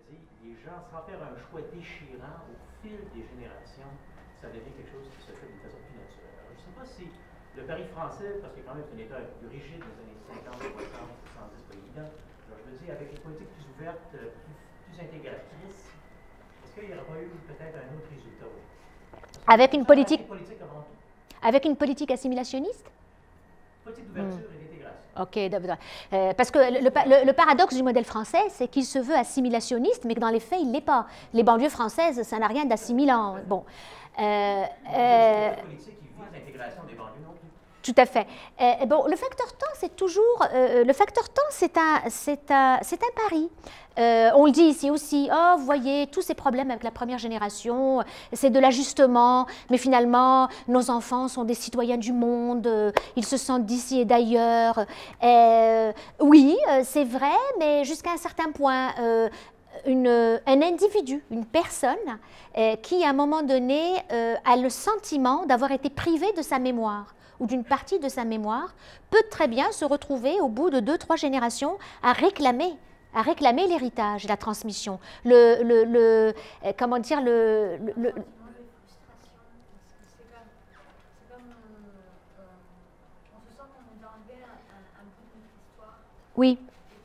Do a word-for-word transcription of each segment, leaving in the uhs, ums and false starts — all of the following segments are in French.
dit, les gens, sans faire un choix déchirant au fil des générations, ça devient quelque chose qui se fait de façon plus naturelle. Alors, je ne sais pas si le pari français, parce que quand même c'est un État plus rigide des années cinquante, soixante, soixante-dix, pas évident, alors je me dis, avec une politique plus ouverte, plus, plus intégratrice, est-ce qu'il n'y aurait pas eu peut-être un autre résultat? Oui. Avec une politique, une politique avant tout. Avec une politique assimilationniste? Politique d'ouverture hmm. et d'intégration. OK. Euh, parce que le, le, le paradoxe du modèle français, c'est qu'il se veut assimilationniste, mais que dans les faits, il ne l'est pas. Les banlieues françaises, ça n'a rien d'assimilant. Bon. Euh, euh, politique qui vise l'intégration des banlieues non plus. Tout à fait. Euh, bon, le facteur temps, c'est toujours... Euh, le facteur temps, c'est un, c'est un, c'est un pari. Euh, on le dit ici aussi, oh, vous voyez, tous ces problèmes avec la première génération, c'est de l'ajustement, mais finalement, nos enfants sont des citoyens du monde, euh, ils se sentent d'ici et d'ailleurs. Euh, oui, euh, c'est vrai, mais jusqu'à un certain point, euh, une, un individu, une personne, euh, qui, à un moment donné, euh, a le sentiment d'avoir été privé de sa mémoire ou d'une partie de sa mémoire, peut très bien se retrouver au bout de deux, trois générations à réclamer à réclamer l'héritage, la transmission, le, le, le comment dire, le... le, le oui.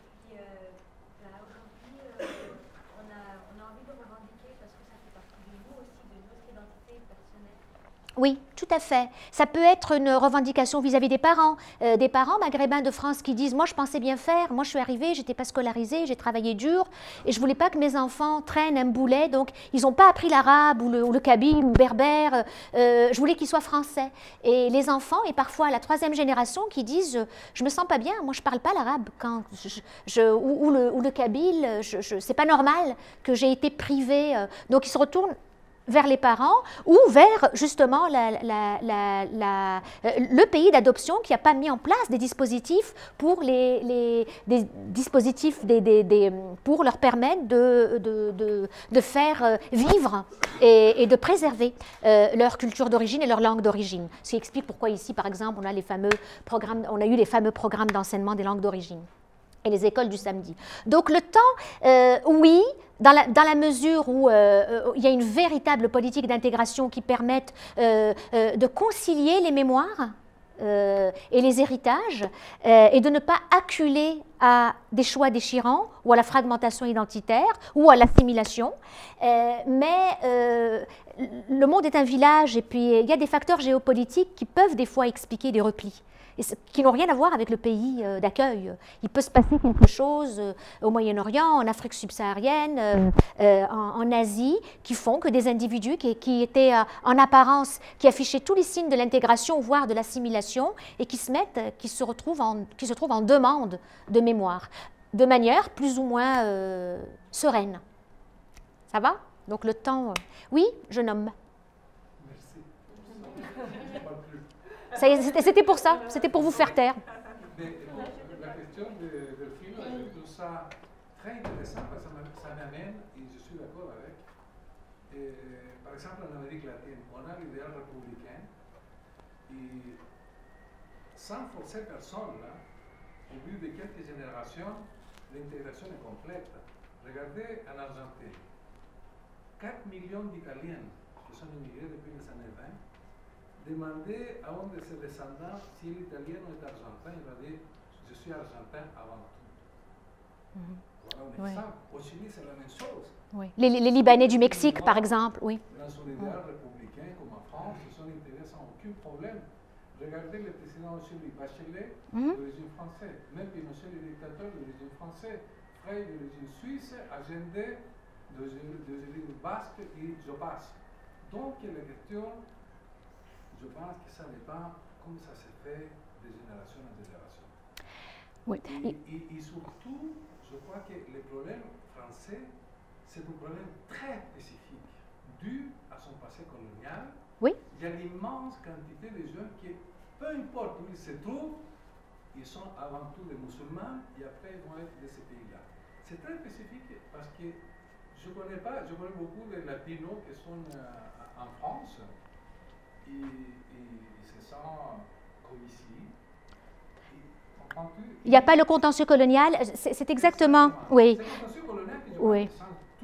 Oui, tout à fait. Ça peut être une revendication vis-à-vis des parents. Euh, des parents maghrébins de France qui disent « Moi, je pensais bien faire. Moi, je suis arrivée, je n'étais pas scolarisée, j'ai travaillé dur et je ne voulais pas que mes enfants traînent un boulet. Donc, ils n'ont pas appris l'arabe ou le, ou le kabyle ou le berbère. Euh, je voulais qu'ils soient français. » Et les enfants, et parfois la troisième génération, qui disent « Je ne me sens pas bien. Moi, je ne parle pas l'arabe quand je, je, ou, ou, le, ou le kabyle. Ce n'est pas normal que j'ai été privée. » Donc, ils se retournent vers les parents ou vers justement la, la, la, la, le pays d'adoption qui n'a pas mis en place des dispositifs pour, les, les, des dispositifs des, des, des, pour leur permettre de, de, de, de faire vivre et, et de préserver euh, leur culture d'origine et leur langue d'origine. Ce qui explique pourquoi ici, par exemple, on a, les fameux programmes, on a eu les fameux programmes d'enseignement des langues d'origine et les écoles du samedi. Donc le temps, euh, oui, dans la, dans la mesure où euh, il y a une véritable politique d'intégration qui permette euh, euh, de concilier les mémoires euh, et les héritages euh, et de ne pas acculer à des choix déchirants ou à la fragmentation identitaire ou à l'assimilation. Euh, mais euh, le monde est un village et puis il y a des facteurs géopolitiques qui peuvent des fois expliquer des replis, et qui n'ont rien à voir avec le pays euh, d'accueil. Il peut se passer quelque chose euh, au Moyen-Orient, en Afrique subsaharienne, euh, euh, en, en Asie, qui font que des individus qui, qui étaient euh, en apparence, qui affichaient tous les signes de l'intégration, voire de l'assimilation, et qui se mettent, qui se retrouvent en, qui se trouvent en demande de mémoire, de manière plus ou moins euh, sereine. Ça va? Donc le temps... Euh... Oui, jeune homme. C'était pour ça, c'était pour vous faire taire. Mais la question du film, je trouve ça très intéressant parce que ça m'amène, et je suis d'accord avec, et, par exemple en Amérique latine, on a l'idéal républicain, et sans forcer personne, là, au bout de quelques générations, l'intégration est complète. Regardez en Argentine, quatre millions d'Italiens qui sont immigrés depuis les années vingt, demandez à un de ses descendants si il est italien ou est argentin, il va dire « je suis argentin avant tout mm-hmm. ». Voilà un exemple. Oui. Au Chili, c'est la même chose. Oui. Les, les Libanais du Mexique, par exemple, oui. Dans son idéal républicain, comme en France, ils sont intégrés sans aucun problème. Regardez le président au Chili, Bachelet, mm-hmm. d'origine française. Même Pinochet, le dictateur, d'origine française. Frey, d'origine suisse. Allende, d'origine basque et Jobbas. Donc, la question... Je pense que ça dépend comme ça se fait de génération en génération. Oui. Et, et, et surtout, je crois que le problème français, c'est un problème très spécifique, dû à son passé colonial. Oui. Il y a l'immense quantité de gens qui, peu importe où ils se trouvent, ils sont avant tout des musulmans et après ils vont être de ces pays-là. C'est très spécifique parce que je ne connais pas, je connais beaucoup de latinos qui sont euh, en France. Et, et se sent comme ici. Il n'y a pas le contentieux colonial, c'est exactement... exactement. Oui. C'est le contentieux colonial que je oui. pense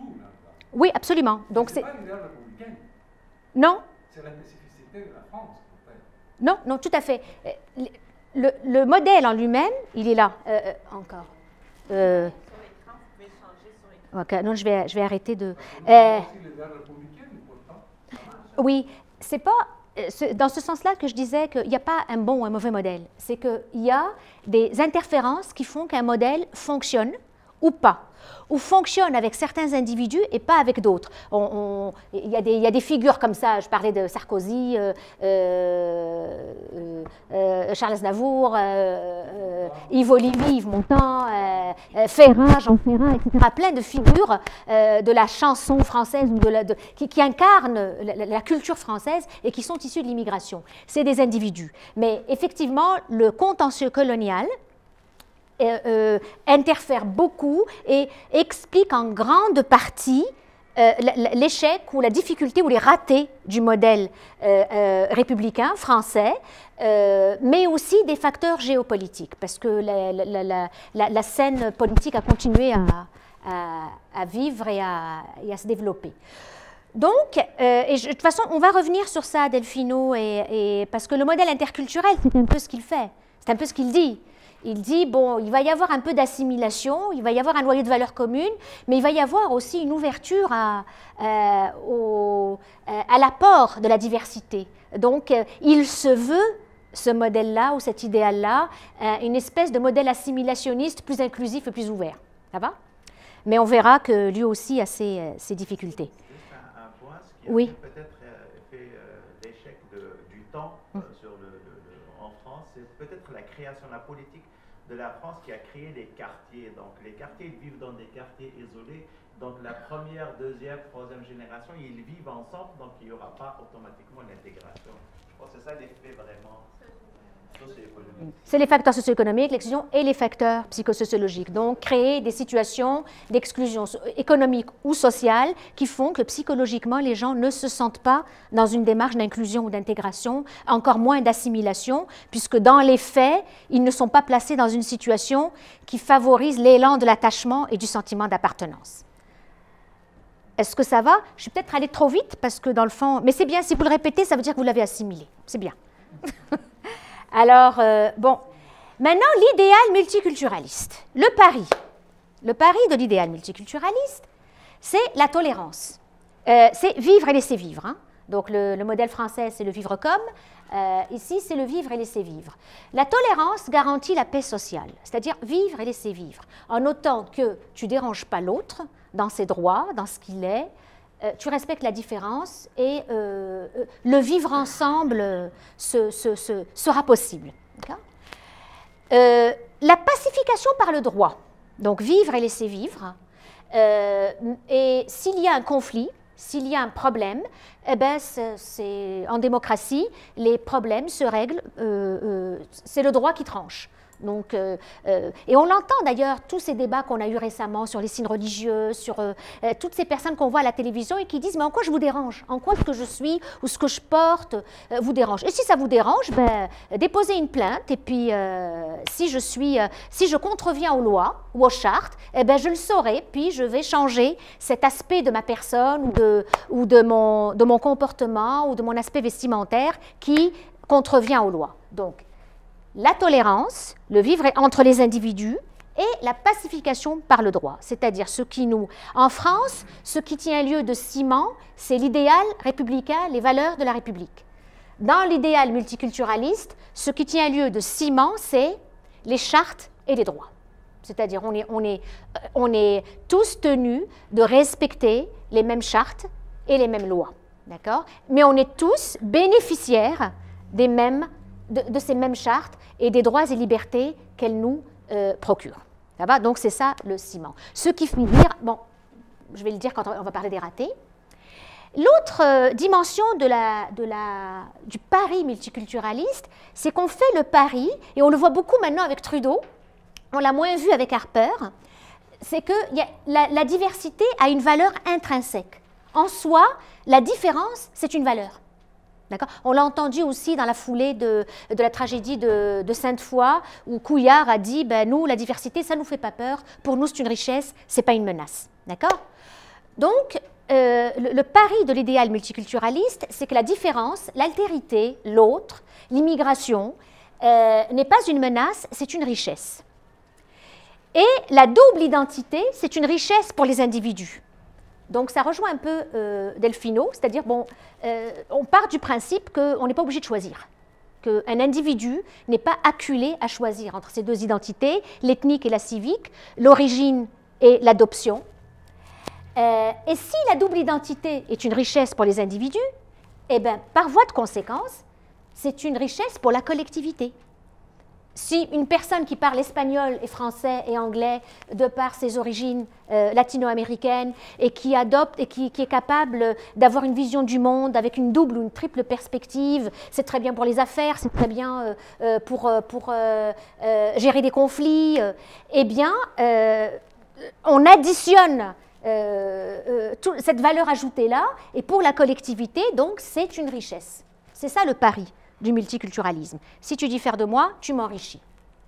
Oui, absolument. Donc c'est c'est pas l'idéal républicain. Non. C'est la spécificité de la France, en fait. Non, non, tout à fait. Le, le modèle en lui-même, il est là. Euh, euh, encore. Euh, Sur l'écran, vous pouvez changer sur l'écran. ok, non, je vais, je vais arrêter de. C'est Euh, aussi l'idéal républicain, pourtant. Ça marche. oui, c'est pas euh, ce- dans ce sens-là que je disais qu'il n'y a pas un bon ou un mauvais modèle. C'est qu'il y a des interférences qui font qu'un modèle fonctionne ou pas, ou fonctionne avec certains individus et pas avec d'autres. On- on- Il y, a des- il y a des figures comme ça, je parlais de Sarkozy, euh, euh, euh, euh, Charles Aznavour, euh, euh, Yves Olivier, Yves Montand, euh, euh, Ferrat, Jean Ferrat, et cetera. Plein de figures euh, de la chanson française ou de la, de- qui, qui incarnent la, la- la culture française et qui sont issus de l'immigration. C'est des individus. Mais effectivement, le contentieux colonial euh, euh, interfère beaucoup et explique en grande partie euh, l'échec ou la difficulté ou les ratés du modèle euh, euh, républicain français, euh, mais aussi des facteurs géopolitiques, parce que la, la, la, la, la scène politique a continué à, à, à vivre et à, et à se développer. Donc, euh, et je, de toute façon, on va revenir sur ça, Delfino, et, et, parce que le modèle interculturel, c'est un peu ce qu'il fait, c'est un peu ce qu'il dit. Il dit, bon, il va y avoir un peu d'assimilation, il va y avoir un noyau de valeurs communes, mais il va y avoir aussi une ouverture à, euh, au, euh, à l'apport de la diversité. Donc, euh, il se veut, ce modèle-là ou cet idéal-là, euh, une espèce de modèle assimilationniste plus inclusif et plus ouvert. Ça va? Mais on verra que lui aussi a ses, euh, ses difficultés. Juste un, un point, ce qui a Oui. peut-être euh, fait euh, l'échec de- du temps euh, sur le, le- le- en France, c'est peut-être la création, la politique de la France qui a créé les quartiers. Donc les quartiers, ils vivent dans des quartiers isolés. Donc la première, deuxième, troisième génération, ils vivent ensemble, donc il n'y aura pas automatiquement l'intégration. Je pense que c'est ça l'effet vraiment socio-économique. C'est les facteurs socio-économiques, l'exclusion et les facteurs psychosociologiques. Donc, créer des situations d'exclusion économique ou sociale qui font que psychologiquement, les gens ne se sentent pas dans une démarche d'inclusion ou d'intégration, encore moins d'assimilation, puisque dans les faits, ils ne sont pas placés dans une situation qui favorise l'élan de l'attachement et du sentiment d'appartenance. Est-ce que ça va? Je suis peut-être allée trop vite parce que dans le fond, mais c'est bien, si vous le répétez, ça veut dire que vous l'avez assimilé. C'est bien. Alors, euh, bon, maintenant, l'idéal multiculturaliste. Le pari. Le pari de l'idéal multiculturaliste, c'est la tolérance. Euh, c'est vivre et laisser vivre. Hein. Donc, le, le modèle français, c'est le vivre comme. Euh, ici, c'est le vivre et laisser vivre. La tolérance garantit la paix sociale, c'est-à-dire vivre et laisser vivre, en autant que tu ne déranges pas l'autre dans ses droits, dans ce qu'il est, euh, tu respectes la différence et euh, euh, le vivre ensemble euh, se, se, se, sera possible. Euh, la pacification par le droit, donc vivre et laisser vivre, euh, et s'il y a un conflit, s'il y a un problème, eh ben c'est, en démocratie, les problèmes se règlent, euh, euh, c'est le droit qui tranche. Donc, euh, euh, et on l'entend d'ailleurs, tous ces débats qu'on a eus récemment sur les signes religieux, sur euh, euh, toutes ces personnes qu'on voit à la télévision et qui disent « mais en quoi je vous dérange? En quoi ce que je suis ou ce que je porte euh, vous dérange ?» Et si ça vous dérange, ben, déposez une plainte et puis euh, si, je suis, euh, si je contreviens aux lois ou aux chartes, eh ben, je le saurai, puis je vais changer cet aspect de ma personne ou de, ou de, mon, de mon comportement ou de mon aspect vestimentaire qui contrevient aux lois. Donc, la tolérance, le vivre entre les individus et la pacification par le droit, c'est-à-dire ce qui nous... En France, ce qui tient lieu de ciment, c'est l'idéal républicain, les valeurs de la République. Dans l'idéal multiculturaliste, ce qui tient lieu de ciment, c'est les chartes et les droits. C'est-à-dire on est, on est, on est tous tenus de respecter les mêmes chartes et les mêmes lois, d'accord? Mais on est tous bénéficiaires des mêmes De, de ces mêmes chartes et des droits et libertés qu'elles nous euh, procurent. Ça va? Donc, c'est ça le ciment. Ce qui fait dire, bon, je vais le dire quand on va parler des ratés. L'autre euh, dimension de la, de la, du pari multiculturaliste, c'est qu'on fait le pari, et on le voit beaucoup maintenant avec Trudeau, on l'a moins vu avec Harper, c'est que y a, la, la diversité a une valeur intrinsèque. En soi, la différence, c'est une valeur. On l'a entendu aussi dans la foulée de, de la tragédie de, de Sainte-Foy, où Couillard a dit ben, « Nous, la diversité, ça ne nous fait pas peur. Pour nous, c'est une richesse, ce n'est pas une menace. » D'accord? Donc, euh, le, le pari de l'idéal multiculturaliste, c'est que la différence, l'altérité, l'autre, l'immigration, euh, n'est pas une menace, c'est une richesse. Et la double identité, c'est une richesse pour les individus. Donc, ça rejoint un peu euh, Delfino, c'est-à-dire, bon, euh, on part du principe qu'on n'est pas obligé de choisir, qu'un individu n'est pas acculé à choisir entre ces deux identités, l'ethnique et la civique, l'origine et l'adoption. Euh, et si la double identité est une richesse pour les individus, eh bien, par voie de conséquence, c'est une richesse pour la collectivité. Si une personne qui parle espagnol et français et anglais de par ses origines euh, latino-américaines et qui adopte et qui, qui est capable d'avoir une vision du monde avec une double ou une triple perspective, c'est très bien pour les affaires, c'est très bien euh, euh, pour, pour euh, euh, gérer des conflits, euh, eh bien, euh, on additionne euh, euh, tout, cette valeur ajoutée-là et pour la collectivité, donc, c'est une richesse. C'est ça le pari du multiculturalisme. Si tu diffères de moi, tu m'enrichis.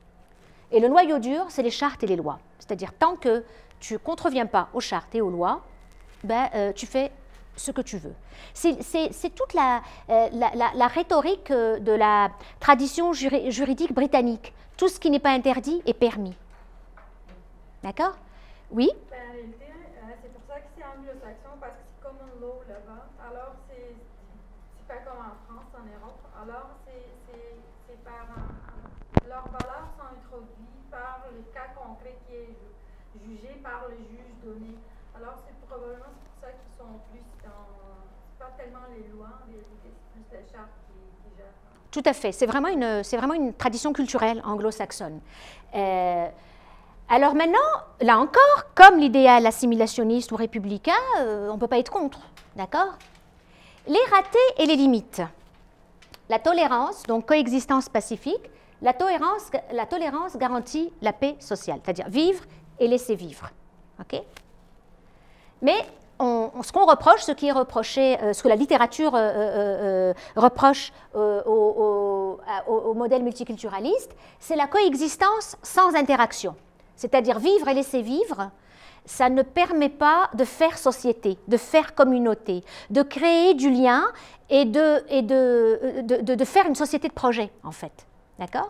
Et le noyau dur, c'est les chartes et les lois. C'est-à-dire, tant que tu ne contreviens pas aux chartes et aux lois, ben, euh, tu fais ce que tu veux. C'est toute la, euh, la, la, la rhétorique de la tradition juri juridique britannique. Tout ce qui n'est pas interdit est permis. D'accord? Oui? Ben, en réalité, euh, c'est pour ça que c'est anglo-saxon, parce que c'est common law là-bas. Alors, c'est pas comme en France, en Europe. Alors, c'est par un, leurs valeurs sont introduites par le cas concret qui est jugé par le juge donné. Alors, c'est probablement pour ça qu'ils sont plus dans, pas tellement les lois, mais c'est plus la charte qui, qui gère. Tout à fait. C'est vraiment une, c'est vraiment une tradition culturelle anglo-saxonne. Euh, alors maintenant, là encore, comme l'idéal assimilationniste ou républicain, euh, on ne peut pas être contre, d'accord? Les ratés et les limites. La tolérance, donc coexistence pacifique, la tolérance, la tolérance garantit la paix sociale, c'est-à-dire vivre et laisser vivre. Okay? Mais on, on, ce qu'on reproche, ce qui est reproché, euh, ce que la littérature euh, euh, euh, reproche euh, au, au, au modèle multiculturaliste, c'est la coexistence sans interaction, c'est-à-dire vivre et laisser vivre. Ça ne permet pas de faire société, de faire communauté, de créer du lien et de, et de, de, de, de faire une société de projet, en fait. D'accord?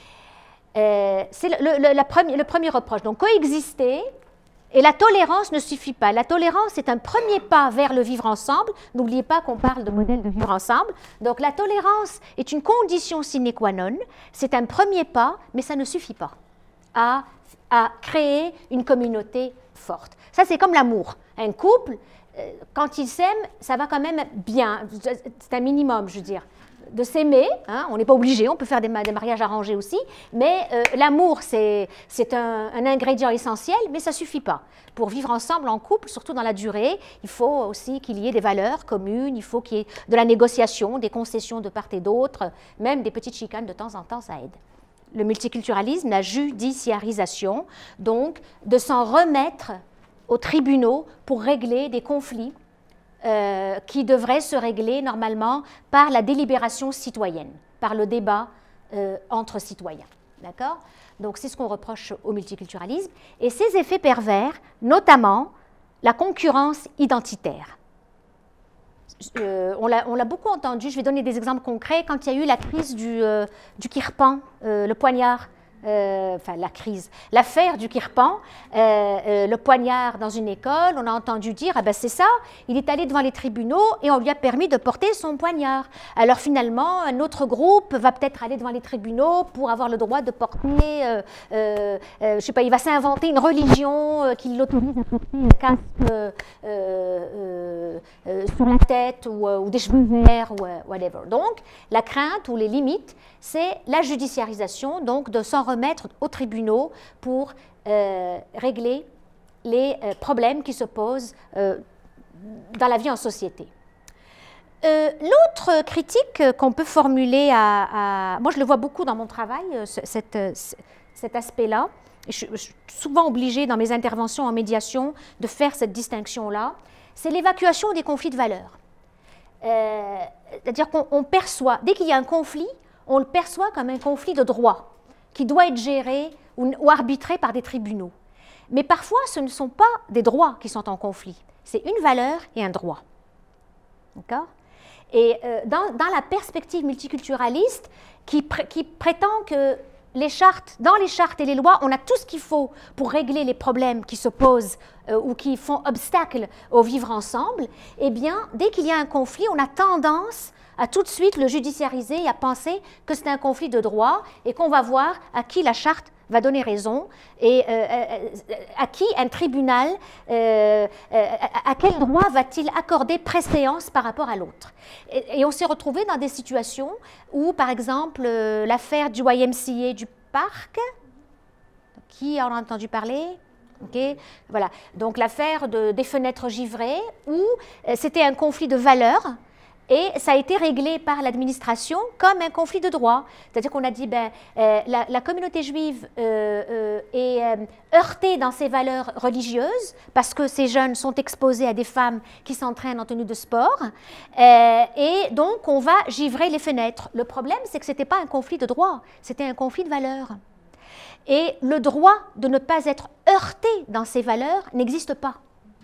euh, C'est le, le, la première, le premier reproche. Donc, coexister et la tolérance ne suffit pas. La tolérance est un premier pas vers le vivre ensemble. N'oubliez pas qu'on parle de modèle de vivre ensemble. Donc, la tolérance est une condition sine qua non. C'est un premier pas, mais ça ne suffit pas à, à créer une communauté forte. Ça, c'est comme l'amour. Un couple, euh, quand ils s'aiment, ça va quand même bien. C'est un minimum, je veux dire, de s'aimer. Hein, on n'est pas obligé, on peut faire des, des mariages arrangés aussi, mais euh, l'amour, c'est un, un ingrédient essentiel, mais ça ne suffit pas. Pour vivre ensemble en couple, surtout dans la durée, il faut aussi qu'il y ait des valeurs communes, il faut qu'il y ait de la négociation, des concessions de part et d'autre, même des petites chicanes de temps en temps, ça aide. Le multiculturalisme, la judiciarisation, donc de s'en remettre aux tribunaux pour régler des conflits euh, qui devraient se régler normalement par la délibération citoyenne, par le débat euh, entre citoyens. D'accord? Donc c'est ce qu'on reproche au multiculturalisme. Et ses effets pervers, notamment la concurrence identitaire. Euh, on l'a beaucoup entendu, je vais donner des exemples concrets. Quand il y a eu la crise du, euh, du kirpan, euh, le poignard, euh, enfin la crise, l'affaire du kirpan, euh, euh, le poignard dans une école, on a entendu dire, ah ben c'est ça, il est allé devant les tribunaux et on lui a permis de porter son poignard. Alors finalement, un autre groupe va peut-être aller devant les tribunaux pour avoir le droit de porter, euh, euh, euh, je sais pas, il va s'inventer une religion euh, qui l'autorise à porter un casque euh, euh, euh, sur la tête ou, euh, ou des cheveux verts ou euh, whatever. Donc, la crainte ou les limites, c'est la judiciarisation, donc de s'en remettre aux tribunaux pour euh, régler les euh, problèmes qui se posent euh, dans la vie en société. Euh, L'autre critique qu'on peut formuler à, à... Moi, je le vois beaucoup dans mon travail, cette, cet aspect-là. Je, je suis souvent obligée dans mes interventions en médiation de faire cette distinction-là. C'est l'évacuation des conflits de valeurs. Euh, C'est-à-dire qu'on perçoit, dès qu'il y a un conflit, on le perçoit comme un conflit de droit qui doit être géré ou, ou arbitré par des tribunaux. Mais parfois, ce ne sont pas des droits qui sont en conflit, C'est une valeur et un droit. D'accord? Et euh, dans, dans la perspective multiculturaliste qui, pr qui prétend que les chartes, dans les chartes et les lois, on a tout ce qu'il faut pour régler les problèmes qui se posent euh, ou qui font obstacle au vivre ensemble, eh bien, dès qu'il y a un conflit, on a tendance à tout de suite le judiciariser et à penser que c'est un conflit de droit et qu'on va voir à qui la charte va donner raison et euh, à qui un tribunal, euh, euh, à quel droit va-t-il accorder préséance par rapport à l'autre. Et, et on s'est retrouvé dans des situations où, par exemple, euh, l'affaire du Y M C A du parc, qui en a entendu parler? Okay. Voilà. Donc l'affaire de, des fenêtres givrées, où euh, c'était un conflit de valeurs. Et ça a été réglé par l'administration comme un conflit de droit. C'est-à-dire qu'on a dit, ben, euh, la, la communauté juive euh, euh, est euh, heurtée dans ses valeurs religieuses parce que ces jeunes sont exposés à des femmes qui s'entraînent en tenue de sport. Euh, et donc, on va givrer les fenêtres. Le problème, c'est que ce n'était pas un conflit de droit, c'était un conflit de valeurs. Et le droit de ne pas être heurté dans ses valeurs n'existe pas.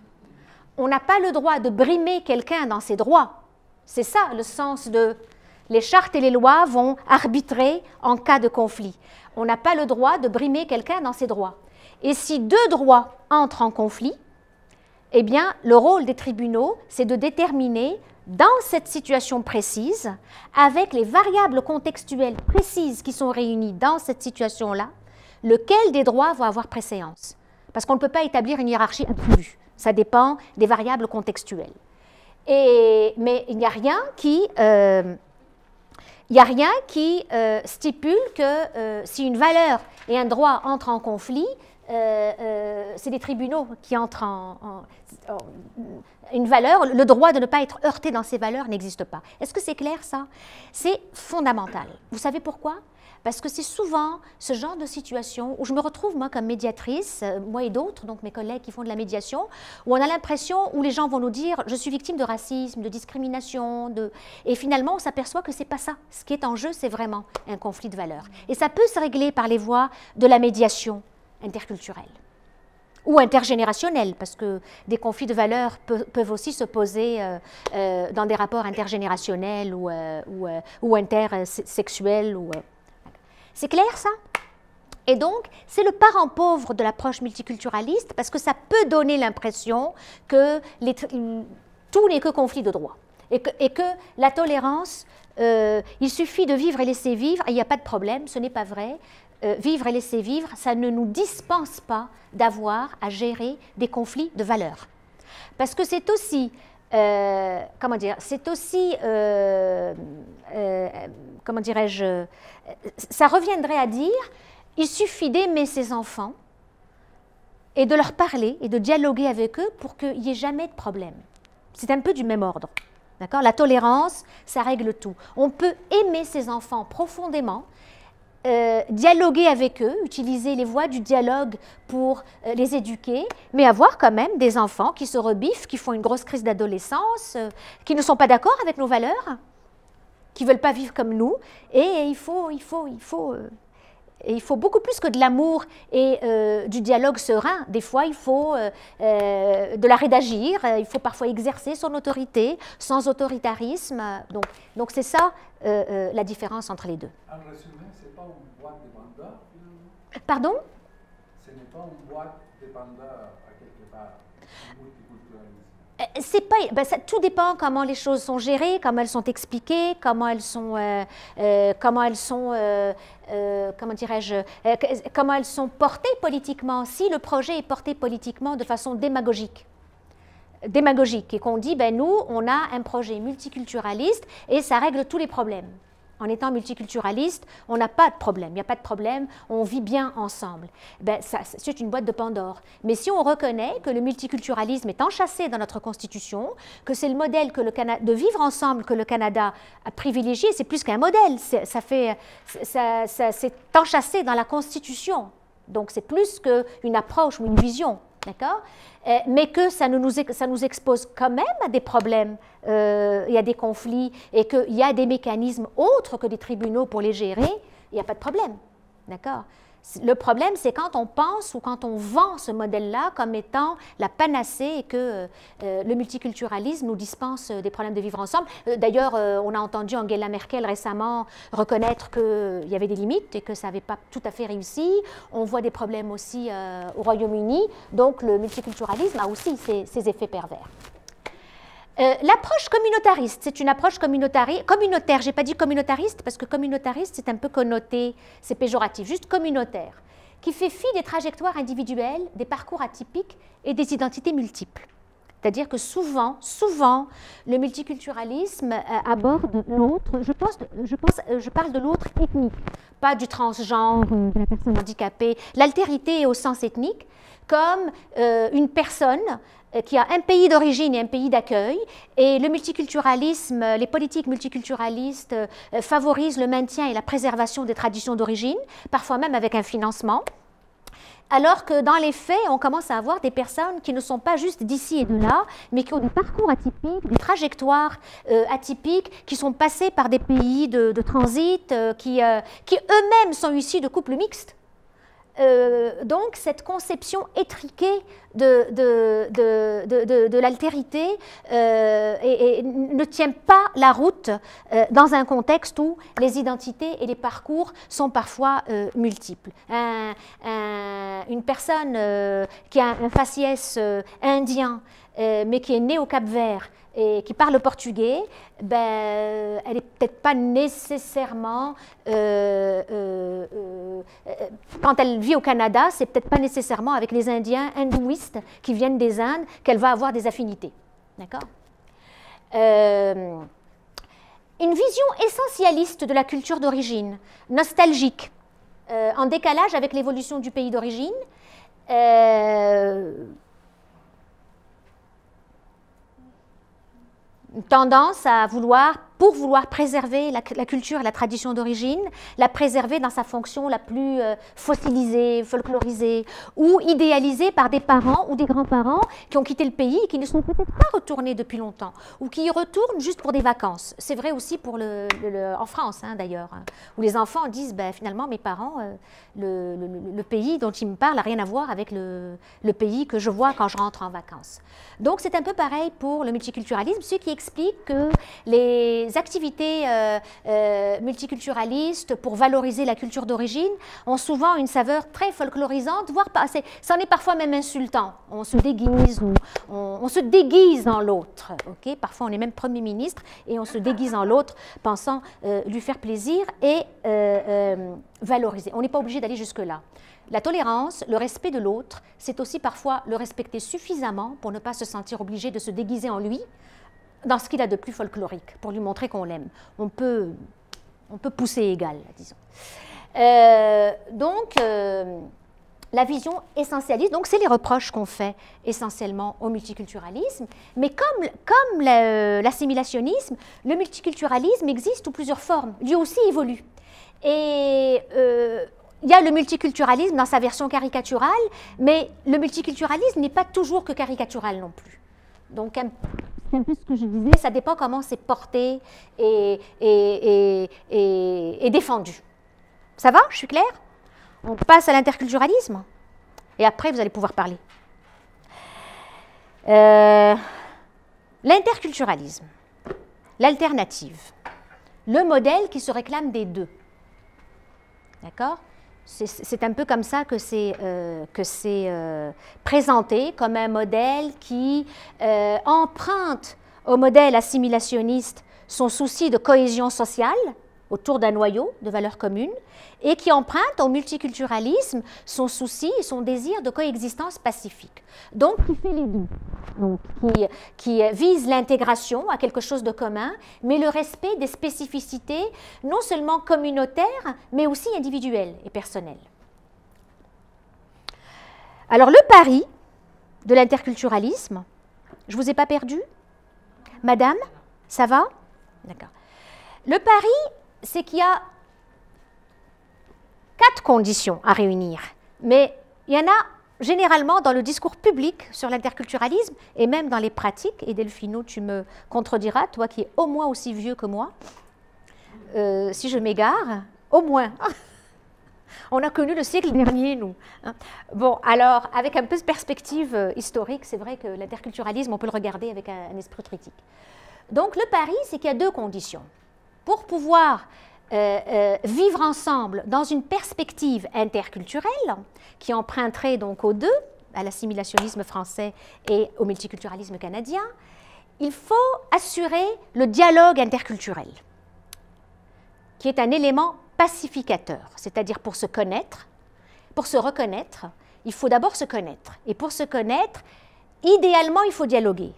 On n'a pas le droit de brimer quelqu'un dans ses droits. C'est ça le sens de « les chartes et les lois vont arbitrer en cas de conflit ». On n'a pas le droit de brimer quelqu'un dans ses droits. Et si deux droits entrent en conflit, eh bien, le rôle des tribunaux, c'est de déterminer, dans cette situation précise, avec les variables contextuelles précises qui sont réunies dans cette situation-là, lequel des droits va avoir préséance. Parce qu'on ne peut pas établir une hiérarchie absolue. Ça dépend des variables contextuelles. Et, mais il n'y a rien qui, euh, il n'y a rien qui euh, stipule que euh, si une valeur et un droit entrent en conflit, euh, euh, c'est les tribunaux qui entrent en, en, en... Une valeur, le droit de ne pas être heurté dans ces valeurs n'existe pas. Est-ce que c'est clair, ça? C'est fondamental. Vous savez pourquoi? Parce que c'est souvent ce genre de situation où je me retrouve, moi, comme médiatrice, moi et d'autres, donc mes collègues qui font de la médiation, où on a l'impression, où les gens vont nous dire « je suis victime de racisme, de discrimination », de... et finalement, on s'aperçoit que ce n'est pas ça. Ce qui est en jeu, c'est vraiment un conflit de valeurs. Et ça peut se régler par les voies de la médiation interculturelle ou intergénérationnelle, parce que des conflits de valeurs pe peuvent aussi se poser euh, euh, dans des rapports intergénérationnels ou, euh, ou, euh, ou intersexuels. Ou, euh... C'est clair, ça? Et donc, c'est le parent pauvre de l'approche multiculturaliste, parce que ça peut donner l'impression que les, tout n'est que conflit de droit, et que, et que la tolérance, euh, il suffit de vivre et laisser vivre, et il n'y a pas de problème, ce n'est pas vrai. Euh, vivre et laisser vivre, ça ne nous dispense pas d'avoir à gérer des conflits de valeurs. Parce que c'est aussi, euh, comment dire, c'est aussi, euh, euh, comment dirais-je, ça reviendrait à dire, il suffit d'aimer ses enfants et de leur parler et de dialoguer avec eux pour qu'il n'y ait jamais de problème. C'est un peu du même ordre. D'accord? La tolérance, ça règle tout. On peut aimer ses enfants profondément, Euh, dialoguer avec eux, utiliser les voies du dialogue pour euh, les éduquer, mais avoir quand même des enfants qui se rebiffent, qui font une grosse crise d'adolescence, euh, qui ne sont pas d'accord avec nos valeurs, qui ne veulent pas vivre comme nous, et il faut, il faut, il faut, euh, et il faut beaucoup plus que de l'amour et euh, du dialogue serein. Des fois, il faut euh, euh, de l'arrêt d'agir, il faut parfois exercer son autorité sans autoritarisme. Donc, donc c'est ça euh, euh, la différence entre les deux. En résumé, ce n'est pas une boîte de panda, finalement? Pardon? Ce n'est pas une boîte de panda à quelque part, multiculturalisme. C'est pas, ben ça, tout dépend comment les choses sont gérées, comment elles sont expliquées, comment elles sont, euh, euh, comment elles sont, euh, euh, comment dirais-je, euh, comment elles sont portées politiquement. Si le projet est porté politiquement de façon démagogique, démagogique, et qu'on dit, ben nous, on a un projet multiculturaliste et ça règle tous les problèmes. En étant multiculturaliste, on n'a pas de problème, il n'y a pas de problème, on vit bien ensemble. Ben, ça, c'est une boîte de Pandore. Mais si on reconnaît que le multiculturalisme est enchâssé dans notre Constitution, que c'est le modèle que le Canada, de vivre ensemble que le Canada a privilégié, c'est plus qu'un modèle, ça fait, ça, ça, c'est enchâssé dans la Constitution. Donc c'est plus qu'une approche ou une vision. D'accord? Euh, mais que ça, ne nous, ça nous expose quand même à des problèmes, euh, et à des conflits, et qu'il y a des mécanismes autres que des tribunaux pour les gérer, il n'y a pas de problème. D'accord? Le problème, c'est quand on pense ou quand on vend ce modèle-là comme étant la panacée et que euh, le multiculturalisme nous dispense des problèmes de vivre ensemble. Euh, D'ailleurs, euh, on a entendu Angela Merkel récemment reconnaître qu'il y avait des limites et que ça n'avait pas tout à fait réussi. On voit des problèmes aussi euh, au Royaume-Uni. Donc, le multiculturalisme a aussi ses, ses effets pervers. Euh, L'approche communautariste, c'est une approche communautaire, communautaire. Je n'ai pas dit communautariste parce que communautariste, c'est un peu connoté, c'est péjoratif, juste communautaire, qui fait fi des trajectoires individuelles, des parcours atypiques et des identités multiples. C'est-à-dire que souvent, souvent, le multiculturalisme euh, aborde l'autre, je, pense, je, pense, euh, je parle de l'autre ethnique, pas du transgenre, euh, de la personne handicapée, l'altérité au sens ethnique, comme euh, une personne qui a un pays d'origine et un pays d'accueil, et le multiculturalisme, les politiques multiculturalistes euh, favorisent le maintien et la préservation des traditions d'origine, parfois même avec un financement, alors que dans les faits, on commence à avoir des personnes qui ne sont pas juste d'ici et de là, mais qui ont des parcours atypiques, des trajectoires euh, atypiques, qui sont passées par des pays de, de transit, euh, qui, euh, qui eux-mêmes sont issus de couples mixtes. Euh, donc, cette conception étriquée de, de, de, de, de, de l'altérité euh, et, et ne tient pas la route euh, dans un contexte où les identités et les parcours sont parfois euh, multiples. Un, un, une personne euh, qui a un faciès euh, indien, euh, mais qui est née au Cap-Vert, et qui parle portugais, ben, elle n'est peut-être pas nécessairement, euh, euh, euh, quand elle vit au Canada, c'est peut-être pas nécessairement avec les Indiens hindouistes qui viennent des Indes qu'elle va avoir des affinités. D'accord ? euh, Une vision essentialiste de la culture d'origine, nostalgique, euh, en décalage avec l'évolution du pays d'origine, euh, une tendance à vouloir, pour vouloir préserver la, la culture et la tradition d'origine, la préserver dans sa fonction la plus euh, fossilisée, folklorisée, ou idéalisée par des parents ou des grands-parents qui ont quitté le pays et qui ne sont peut-être pas retournés depuis longtemps, ou qui y retournent juste pour des vacances. C'est vrai aussi pour le, le, le, en France, hein, d'ailleurs, hein, où les enfants disent, ben, finalement, mes parents, euh, le, le, le pays dont ils me parlent n'a rien à voir avec le, le pays que je vois quand je rentre en vacances. Donc, c'est un peu pareil pour le multiculturalisme, ce qui explique que les activités euh, euh, multiculturalistes pour valoriser la culture d'origine ont souvent une saveur très folklorisante, voire pas, c'en est parfois même insultant. On se déguise, ou on, on se déguise dans l'autre. Okay? Parfois, on est même Premier ministre et on se déguise en l'autre, pensant euh, lui faire plaisir et euh, euh, valoriser. On n'est pas obligé d'aller jusque-là. La tolérance, le respect de l'autre, c'est aussi parfois le respecter suffisamment pour ne pas se sentir obligé de se déguiser en lui, dans ce qu'il a de plus folklorique, pour lui montrer qu'on l'aime. On peut, on peut pousser égal, disons. Euh, donc, euh, la vision essentialiste, donc c'est les reproches qu'on fait essentiellement au multiculturalisme, mais comme, comme l'assimilationnisme, le multiculturalisme existe sous plusieurs formes, lui aussi évolue. Et euh, il y a le multiculturalisme dans sa version caricaturale, mais le multiculturalisme n'est pas toujours que caricatural non plus. Donc, c'est un peu ce que je disais, ça dépend comment c'est porté et, et, et, et, et défendu. Ça va? Je suis claire? On passe à l'interculturalisme et après vous allez pouvoir parler. Euh, l'interculturalisme, l'alternative, le modèle qui se réclame des deux. D'accord? C'est un peu comme ça que c'est euh, euh, présenté, comme un modèle qui euh, emprunte au modèle assimilationniste son souci de cohésion sociale autour d'un noyau de valeurs communes et qui emprunte au multiculturalisme son souci et son désir de coexistence pacifique. Donc, qui fait les deux. Donc, qui, qui vise l'intégration à quelque chose de commun, mais le respect des spécificités non seulement communautaires, mais aussi individuelles et personnelles. Alors, le pari de l'interculturalisme, je ne vous ai pas perdu? Madame, ça va? D'accord. Le pari, c'est qu'il y a quatre conditions à réunir, mais il y en a généralement dans le discours public sur l'interculturalisme et même dans les pratiques, et Delphino, tu me contrediras, toi qui es au moins aussi vieux que moi, euh, si je m'égare, au moins, On a connu le siècle dernier, nous. Hein. Bon, alors, avec un peu de perspective euh, historique, c'est vrai que l'interculturalisme, on peut le regarder avec un, un esprit critique. Donc, le pari, c'est qu'il y a deux conditions. Pour pouvoir euh, euh, vivre ensemble dans une perspective interculturelle, qui emprunterait donc aux deux, à l'assimilationnisme français et au multiculturalisme canadien, il faut assurer le dialogue interculturel, qui est un élément pacificateur, c'est-à-dire pour se connaître, pour se reconnaître, il faut d'abord se connaître. Et pour se connaître, idéalement, il faut dialoguer.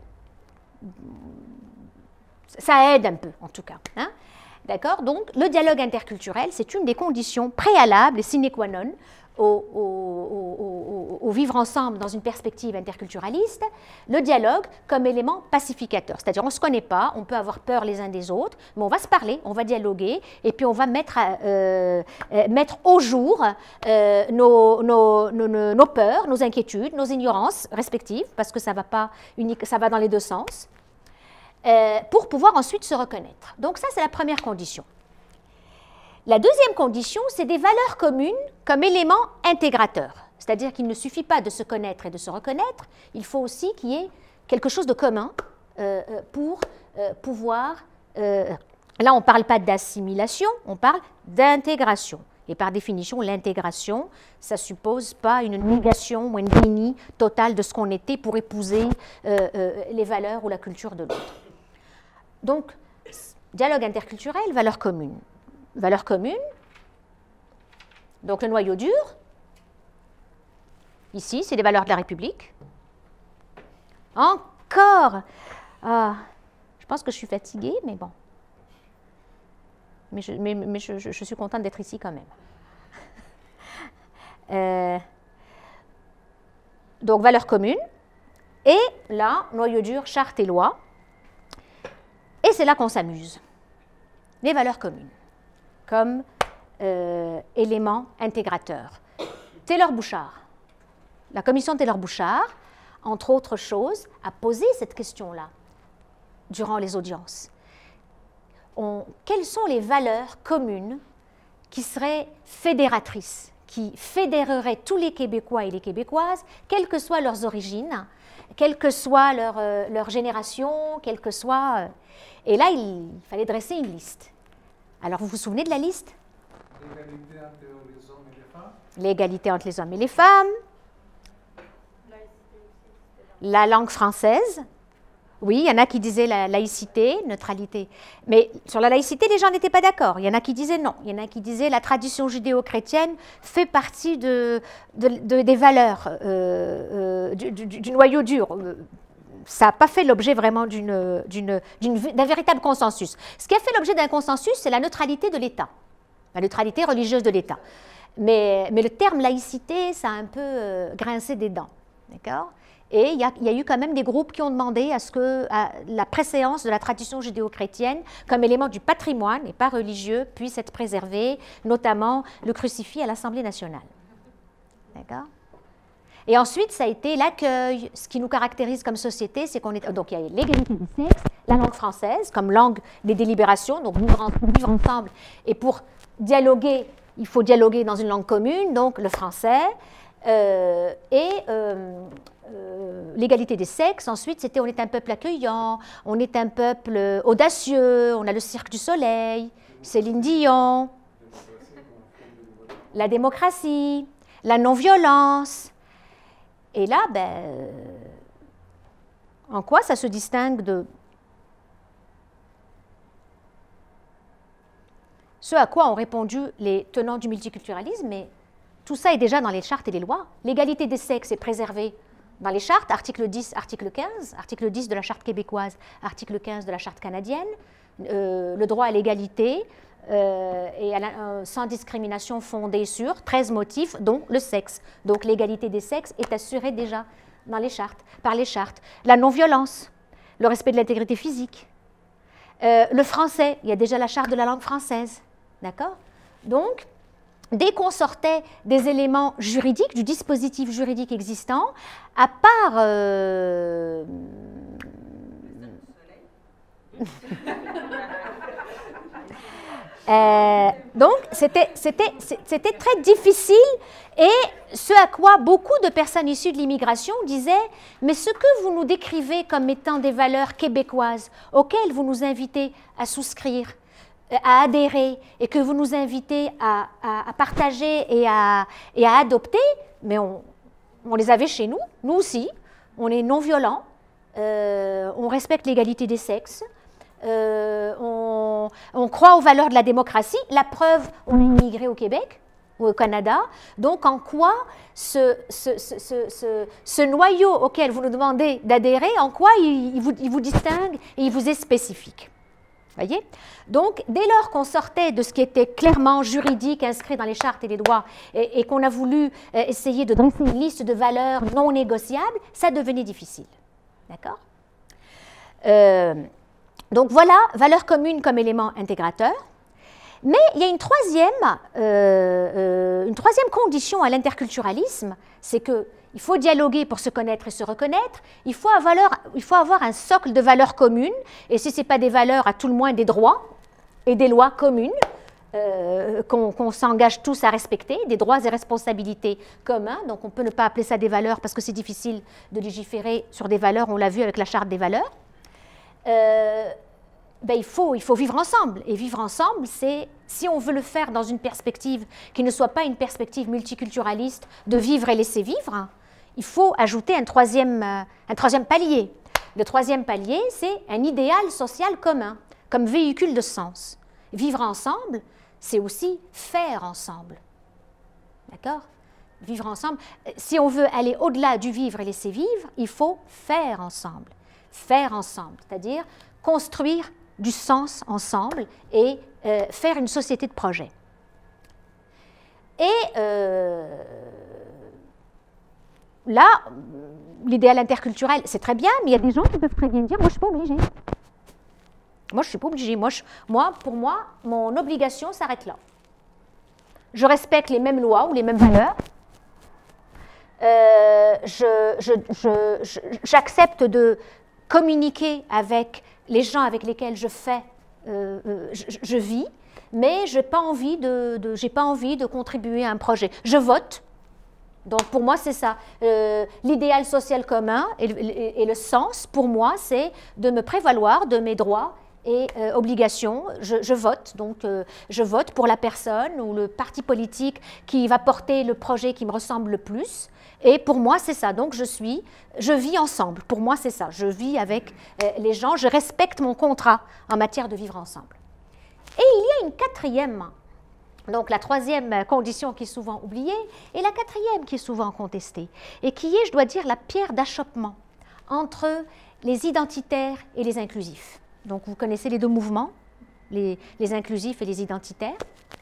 Ça aide un peu, en tout cas. Hein? D'accord? Donc, le dialogue interculturel, c'est une des conditions préalables et sine qua non au, au, au, au, au vivre ensemble dans une perspective interculturaliste, le dialogue comme élément pacificateur. C'est-à-dire, on ne se connaît pas, on peut avoir peur les uns des autres, mais on va se parler, on va dialoguer, et puis on va mettre, euh, euh, mettre au jour euh, nos, nos, nos, nos peurs, nos inquiétudes, nos ignorances respectives, parce que ça va, pas unique, ça va dans les deux sens, euh, pour pouvoir ensuite se reconnaître. Donc ça, c'est la première condition. La deuxième condition, c'est des valeurs communes comme élément intégrateur. C'est-à-dire qu'il ne suffit pas de se connaître et de se reconnaître, il faut aussi qu'il y ait quelque chose de commun euh, pour euh, pouvoir... Euh, là, on ne parle pas d'assimilation, on parle d'intégration. Et par définition, l'intégration, ça ne suppose pas une négation ou un déni total de ce qu'on était pour épouser euh, euh, les valeurs ou la culture de l'autre. Donc, dialogue interculturel, valeurs communes. Valeurs communes, donc le noyau dur, ici, c'est les valeurs de la République. Encore, ah, je pense que je suis fatiguée, mais bon. Mais je, mais, mais je, je, je suis contente d'être ici quand même. euh, donc, valeurs communes, et là, noyau dur, charte et loi, et c'est là qu'on s'amuse. Les valeurs communes comme euh, élément intégrateur. Taylor-Bouchard, la commission Taylor-Bouchard, entre autres choses, a posé cette question-là durant les audiences. On, quelles sont les valeurs communes qui seraient fédératrices, qui fédéreraient tous les Québécois et les Québécoises, quelles que soient leurs origines, quelle que soit leur, euh, leur génération, quelle que soit... Euh, et là, il, il fallait dresser une liste. Alors, vous vous souvenez de la liste? L'égalité entre les hommes et les femmes. L'égalité entre les hommes et les femmes. La langue française. Oui, il y en a qui disaient la laïcité, neutralité. Mais sur la laïcité, les gens n'étaient pas d'accord. Il y en a qui disaient non. Il y en a qui disaient la tradition judéo-chrétienne fait partie de, de, de, des valeurs, euh, euh, du, du, du noyau dur. Ça n'a pas fait l'objet vraiment d'une, d'une, d'une, d'un véritable consensus. Ce qui a fait l'objet d'un consensus, c'est la neutralité de l'État, la neutralité religieuse de l'État. Mais, mais le terme laïcité, ça a un peu euh, grincé des dents. D'accord ? Et il y, a, il y a eu quand même des groupes qui ont demandé à ce que à la préséance de la tradition judéo-chrétienne comme élément du patrimoine et pas religieux puisse être préservée, notamment le crucifix à l'Assemblée nationale. D'accord ? Et ensuite, ça a été l'accueil. Ce qui nous caractérise comme société, c'est qu'on est... Donc, il y a l'égalité des sexes, la langue française comme langue des délibérations, donc vivre, pour vivre ensemble. Et pour dialoguer, il faut dialoguer dans une langue commune, donc le français. Euh, et euh, euh, l'égalité des sexes, ensuite, c'était on est un peuple accueillant, on est un peuple audacieux, on a le Cirque du Soleil, Céline Dion, la démocratie, la non-violence. Et là, ben, en quoi ça se distingue de ce à quoi ont répondu les tenants du multiculturalisme? Mais tout ça est déjà dans les chartes et les lois. L'égalité des sexes est préservée dans les chartes, article dix, article quinze, article dix de la charte québécoise, article quinze de la charte canadienne, euh, le droit à l'égalité euh, et à la, euh, sans discrimination fondée sur treize motifs, dont le sexe. Donc l'égalité des sexes est assurée déjà dans les chartes, par les chartes. La non-violence, le respect de l'intégrité physique, euh, le français, il y a déjà la charte de la langue française, d'accord? Donc, dès qu'on sortait des éléments juridiques, du dispositif juridique existant, à part... Euh... Euh, donc, c'était très difficile et ce à quoi beaucoup de personnes issues de l'immigration disaient « Mais ce que vous nous décrivez comme étant des valeurs québécoises auxquelles vous nous invitez à souscrire, à adhérer et que vous nous invitez à, à, à partager et à, et à adopter, mais on, on les avait chez nous, nous aussi, on est non-violents, euh, on respecte l'égalité des sexes, Euh, on, on croit aux valeurs de la démocratie. La preuve, on est immigré au Québec ou au Canada. Donc, en quoi ce, ce, ce, ce, ce noyau auquel vous nous demandez d'adhérer, en quoi il, il, vous, il vous distingue et il vous est spécifique? Voyez? Donc, dès lors qu'on sortait de ce qui était clairement juridique, inscrit dans les chartes et les droits, et, et qu'on a voulu euh, essayer de dresser une liste de valeurs non négociables, ça devenait difficile. D'accord? euh, Donc voilà, valeurs communes comme élément intégrateur. Mais il y a une troisième, euh, euh, une troisième condition à l'interculturalisme, c'est qu'il faut dialoguer pour se connaître et se reconnaître, il faut avoir, il faut avoir un socle de valeurs communes, et si ce n'est pas des valeurs, à tout le moins des droits et des lois communes, euh, qu'on qu'on s'engage tous à respecter, des droits et responsabilités communs, donc on peut ne pas appeler ça des valeurs parce que c'est difficile de légiférer sur des valeurs, on l'a vu avec la charte des valeurs. Euh, ben il, faut, il faut vivre ensemble. Et vivre ensemble, c'est, si on veut le faire dans une perspective qui ne soit pas une perspective multiculturaliste de vivre et laisser vivre, il faut ajouter un troisième, un troisième palier. Le troisième palier, c'est un idéal social commun, comme véhicule de sens. Vivre ensemble, c'est aussi faire ensemble. D'accord ? Vivre ensemble, si on veut aller au-delà du vivre et laisser vivre, il faut faire ensemble. Faire ensemble, c'est-à-dire construire du sens ensemble et euh, faire une société de projet. Et euh, là, l'idéal interculturel, c'est très bien, mais il y a des gens qui peuvent très bien dire « moi, je ne suis pas obligée ». Moi, je ne suis pas obligée. Moi, je, moi, pour moi, mon obligation s'arrête là. Je respecte les mêmes lois ou les mêmes valeurs. Euh, je, je, je, je, j'accepte de communiquer avec les gens avec lesquels je fais, euh, euh, je, je vis, mais je n'ai pas envie de, de, j'ai pas envie de contribuer à un projet. Je vote. Donc, pour moi, c'est ça. Euh, l'idéal social commun et, et, et le sens, pour moi, c'est de me prévaloir de mes droits et euh, obligations. Je, je vote, donc euh, je vote pour la personne ou le parti politique qui va porter le projet qui me ressemble le plus. Et pour moi, c'est ça. Donc, je suis, je vis ensemble. Pour moi, c'est ça. Je vis avec euh, les gens. Je respecte mon contrat en matière de vivre ensemble. Et il y a une quatrième, donc la troisième condition qui est souvent oubliée, et la quatrième qui est souvent contestée, et qui est, je dois dire, la pierre d'achoppement entre les identitaires et les inclusifs. Donc, vous connaissez les deux mouvements, les, les inclusifs et les identitaires.